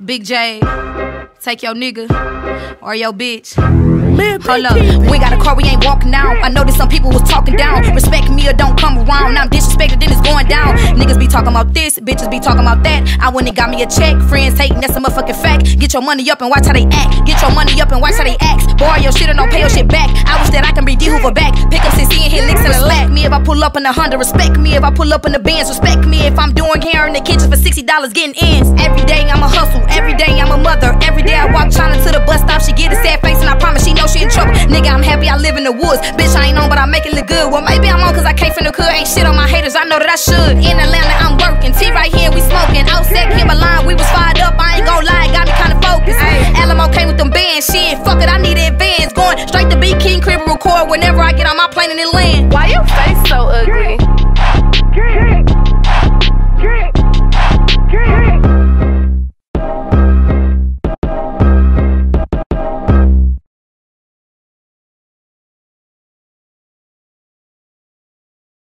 Big J, take your nigga or your bitch. Hold up, we got a car, we ain't walking down. I know that some people was talking down. Respect me or don't come around. Now I'm disrespected, then it's going down. Niggas be talking about this, bitches be talking about that. I went and got me a check, friends hating, that's a motherfucking fact. Get your money up and watch how they act. Get your money up and watch how they act. Borrow your shit and don't pay your shit back. I wish that I can be D Hoover back. Pick up 60 and hit licks in the lap. Me if I pull up in the Honda, respect me if I pull up in the Benz. Respect me if I'm doing hair in the kitchen for $60 getting ends. Every day I'm a hustle, every day I'm a mother. Every day I walk China to the bus stop, she get a sad face and I promise she know she in trouble. Nigga, I'm happy I live in the woods. Bitch, I ain't on, but I make it look good. Well, maybe I'm on cause I came from the hood. Ain't shit on my haters, I know that I should. In Atlanta, I'm working. T right here, we smoking. Outside Kimberline, we was fired up. I ain't gon' lie, got me kinda focused. Alamo came with them bands. Shit, fuck it, I need advance. Going straight to B King crib and record whenever I get on my plane and it land.